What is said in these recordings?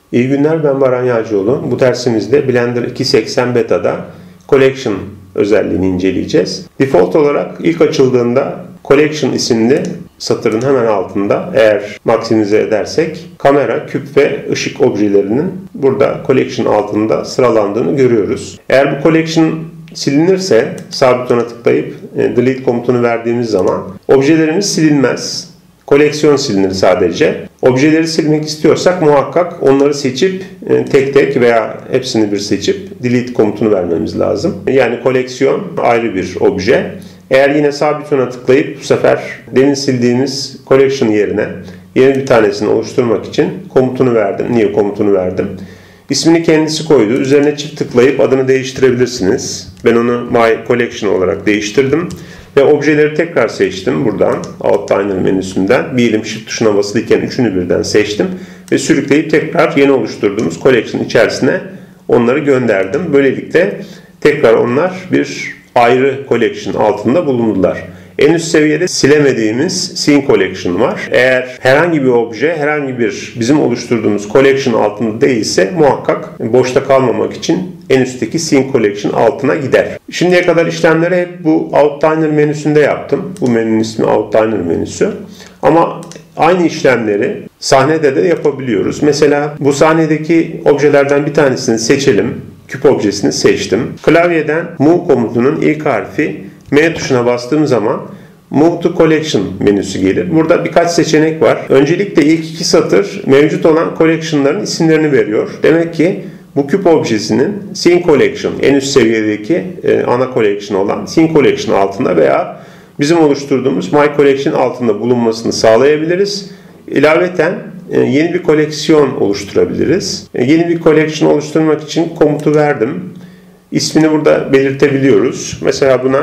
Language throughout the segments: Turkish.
İyi günler, ben Baran Yağcıoğlu. Bu dersimizde Blender 2.80 Beta'da Collection özelliğini inceleyeceğiz. Default olarak ilk açıldığında Collection isimli satırın hemen altında, eğer maksimize edersek, kamera, küp ve ışık objelerinin burada Collection altında sıralandığını görüyoruz. Eğer bu Collection silinirse sabit ona tıklayıp delete komutunu verdiğimiz zaman objelerimiz silinmez. Koleksiyon silinir sadece. Objeleri silmek istiyorsak muhakkak onları seçip tek tek veya hepsini bir seçip delete komutunu vermemiz lazım. Yani koleksiyon ayrı bir obje. Eğer yine sabit ona tıklayıp bu sefer demin sildiğimiz collection yerine yeni bir tanesini oluşturmak için komutunu verdim. New komutunu verdim. İsmini kendisi koydu. Üzerine çift tıklayıp adını değiştirebilirsiniz. Ben onu My Collection olarak değiştirdim. Ve objeleri tekrar seçtim buradan. Outliner menüsünden. Bir elim Shift tuşuna basılıyken üçünü birden seçtim. Ve sürükleyip tekrar yeni oluşturduğumuz Collection içerisine onları gönderdim. Böylelikle tekrar onlar bir ayrı Collection altında bulundular. En üst seviyede silemediğimiz Scene Collection var. Eğer herhangi bir obje, herhangi bir bizim oluşturduğumuz Collection altında değilse muhakkak boşta kalmamak için en üstteki Scene Collection altına gider. Şimdiye kadar işlemleri hep bu Outliner menüsünde yaptım. Bu menünün ismi Outliner menüsü. Ama aynı işlemleri sahnede de yapabiliyoruz. Mesela bu sahnedeki objelerden bir tanesini seçelim. Küp objesini seçtim. Klavyeden Move komutunun ilk harfi M tuşuna bastığım zaman Move to Collection menüsü gelir. Burada birkaç seçenek var. Öncelikle ilk iki satır mevcut olan collection'ların isimlerini veriyor. Demek ki bu küp objesinin Scene Collection, en üst seviyedeki ana collection olan Scene Collection altında veya bizim oluşturduğumuz My Collection altında bulunmasını sağlayabiliriz. İlaveten yeni bir koleksiyon oluşturabiliriz. Yeni bir collection oluşturmak için komutu verdim. İsmini burada belirtebiliyoruz. Mesela buna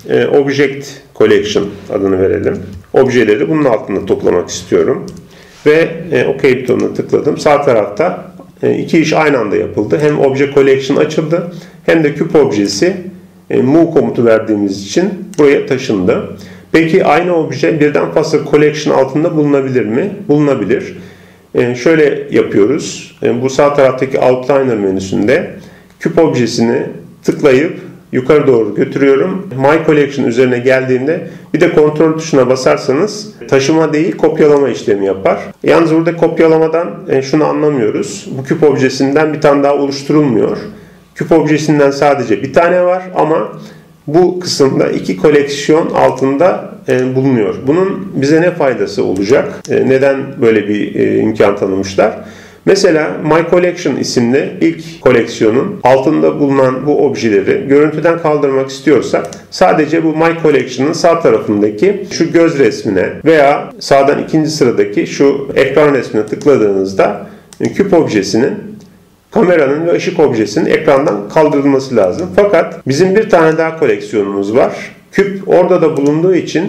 Object Collection adını verelim. Objeleri bunun altında toplamak istiyorum. Ve OK butonuna tıkladım. Sağ tarafta iki iş aynı anda yapıldı. Hem Object Collection açıldı hem de küp objesi Move komutu verdiğimiz için buraya taşındı. Peki aynı obje birden fazla collection altında bulunabilir mi? Bulunabilir. Şöyle yapıyoruz. Bu sağ taraftaki Outliner menüsünde küp objesini tıklayıp yukarı doğru götürüyorum. My Collection üzerine geldiğimde bir de kontrol tuşuna basarsanız taşıma değil kopyalama işlemi yapar. Yalnız burada kopyalamadan şunu anlamıyoruz. Bu küp objesinden bir tane daha oluşturulmuyor. Küp objesinden sadece bir tane var ama bu kısımda iki koleksiyon altında bulunuyor. Bunun bize ne faydası olacak? Neden böyle bir imkan tanımışlar? Mesela My Collection isimli ilk koleksiyonun altında bulunan bu objeleri görüntüden kaldırmak istiyorsak sadece bu My Collection'ın sağ tarafındaki şu göz resmine veya sağdan ikinci sıradaki şu ekran resmine tıkladığınızda küp objesinin, kameranın ve ışık objesinin ekrandan kaldırılması lazım. Fakat bizim bir tane daha koleksiyonumuz var. Küp orada da bulunduğu için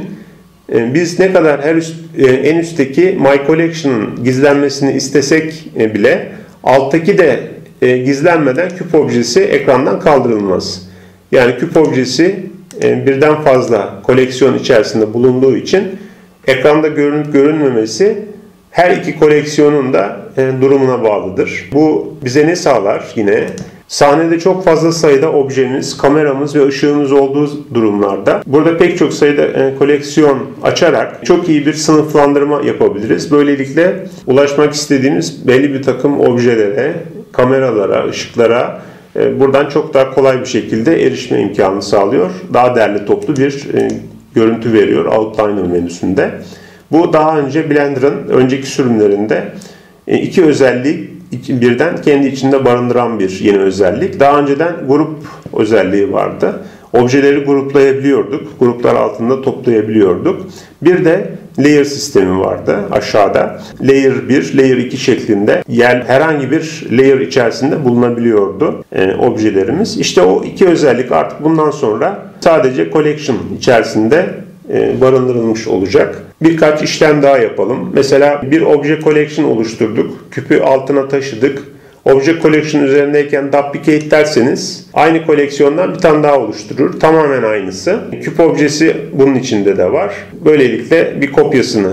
biz ne kadar en üstteki My Collection'ın gizlenmesini istesek bile alttaki de gizlenmeden küp objesi ekrandan kaldırılmaz. Yani küp objesi birden fazla koleksiyon içerisinde bulunduğu için ekranda görünüp görünmemesi her iki koleksiyonun da durumuna bağlıdır. Bu bize ne sağlar yine? Sahnede çok fazla sayıda objemiz, kameramız ve ışığımız olduğu durumlarda burada pek çok sayıda koleksiyon açarak çok iyi bir sınıflandırma yapabiliriz. Böylelikle ulaşmak istediğimiz belli bir takım objelere, kameralara, ışıklara buradan çok daha kolay bir şekilde erişme imkanı sağlıyor. Daha derli toplu bir görüntü veriyor Outliner menüsünde. Bu daha önce Blender'ın önceki sürümlerinde iki özelliği birden kendi içinde barındıran bir yeni özellik. Daha önceden grup özelliği vardı. Objeleri gruplayabiliyorduk. Gruplar altında toplayabiliyorduk. Bir de layer sistemi vardı aşağıda. Layer 1, layer 2 şeklinde herhangi bir layer içerisinde bulunabiliyordu objelerimiz. İşte o iki özellik artık bundan sonra sadece collection içerisinde barındırılmış olacak. Birkaç işlem daha yapalım. Mesela bir obje collection oluşturduk. Küpü altına taşıdık. Obje collection üzerindeyken duplicate derseniz aynı koleksiyondan bir tane daha oluşturur. Tamamen aynısı. Küp objesi bunun içinde de var. Böylelikle bir kopyasını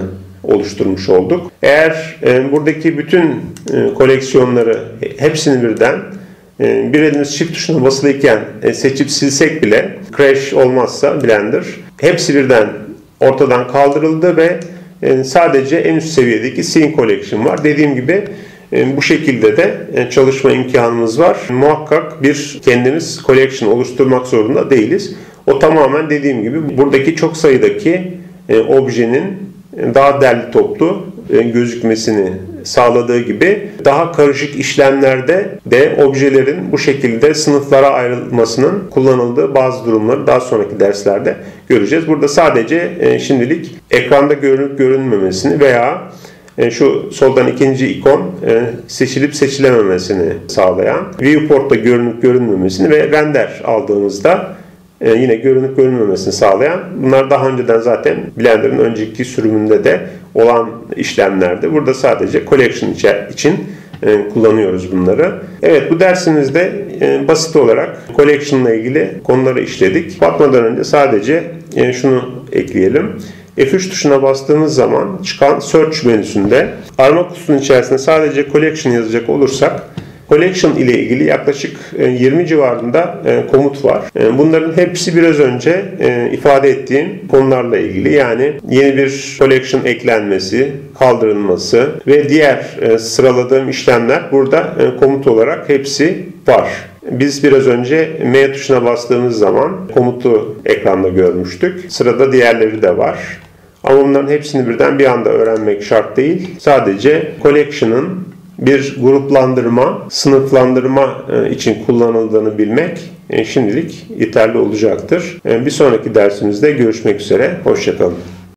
oluşturmuş olduk. Eğer buradaki bütün koleksiyonları hepsini birden bir elimiz shift tuşuna basılıyken seçip silsek bile crash olmazsa Blender hepsi birden ortadan kaldırıldı ve sadece en üst seviyedeki Scene Collection var. Dediğim gibi bu şekilde de çalışma imkanımız var. Muhakkak bir kendimiz collection oluşturmak zorunda değiliz. O tamamen dediğim gibi buradaki çok sayıdaki objenin daha derli toplu gözükmesini sağladığı gibi daha karışık işlemlerde de objelerin bu şekilde sınıflara ayrılmasının kullanıldığı bazı durumları daha sonraki derslerde göreceğiz. Burada sadece şimdilik ekranda görünüp görünmemesini veya şu soldan ikinci ikon seçilip seçilememesini sağlayan, viewport'ta görünüp görünmemesini ve render aldığımızda yine görünüp görünmemesini sağlayan, bunlar daha önceden zaten Blender'ın önceki sürümünde de olan işlemlerdi. Burada sadece collection için kullanıyoruz bunları. Evet, bu dersimizde basit olarak collection ile ilgili konuları işledik. Bakmadan önce sadece şunu ekleyelim. F3 tuşuna bastığımız zaman çıkan Search menüsünde arama kutusunun içerisinde sadece Collection yazacak olursak Collection ile ilgili yaklaşık 20 civarında komut var. Bunların hepsi biraz önce ifade ettiğim konularla ilgili. Yani yeni bir collection eklenmesi, kaldırılması ve diğer sıraladığım işlemler burada komut olarak hepsi var. Biz biraz önce M tuşuna bastığımız zaman komutu ekranda görmüştük. Sırada diğerleri de var. Ama bunların hepsini birden bir anda öğrenmek şart değil. Sadece collection'ın bir gruplandırma, sınıflandırma için kullanıldığını bilmek şimdilik yeterli olacaktır. Bir sonraki dersimizde görüşmek üzere. Hoşça kalın.